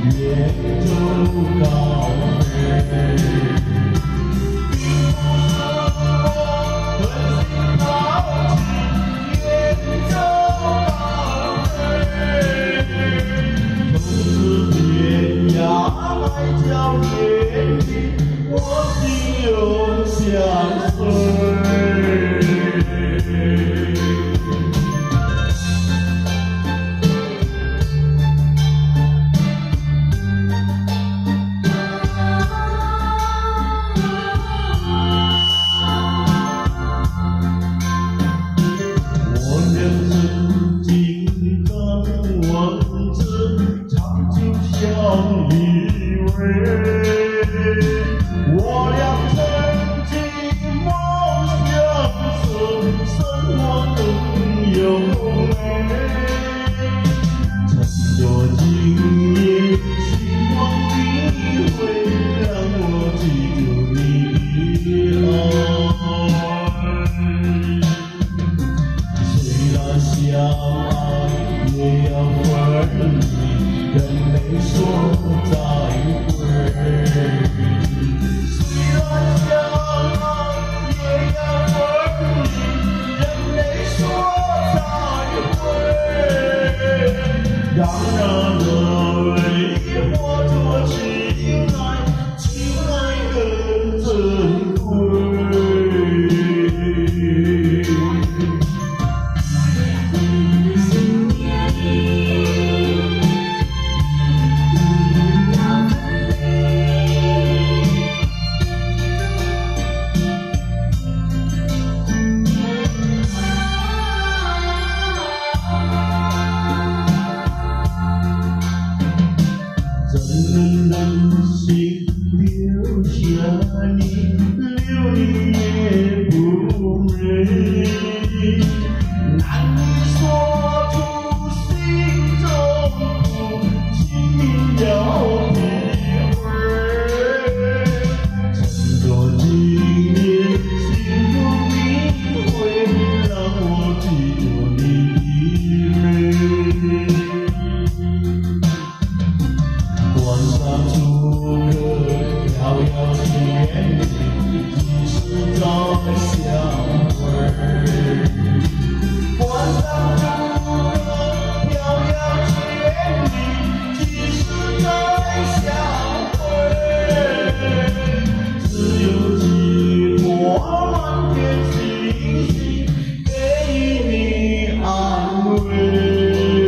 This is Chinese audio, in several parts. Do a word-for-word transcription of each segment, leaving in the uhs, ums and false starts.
远走高飞。叫夜里，我心又相随。我两只金刚望着长久相依。我俩曾经梦想着生活更优美，趁着今夜星光的辉让我记住你爱。虽然相爱也要分离，人没说再会。虽然相爱也要分离，人没说再会。让那热泪化作情爱，情爱更珍贵。真能心留下你，留你也不美，难以说出心中苦，请要体会。趁着今夜星空明辉，让我记住你的美。关上烛火，遥遥千里，几时再相会？关上烛火，遥遥千里，几时再相会？只有寂寞满天星星，给你安慰。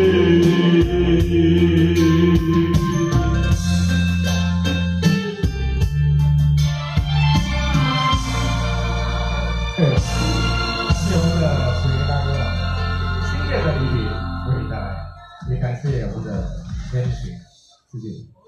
对，谢我们的老师跟大哥老师，新月的礼品为你带来，也感谢我们的编曲，谢谢。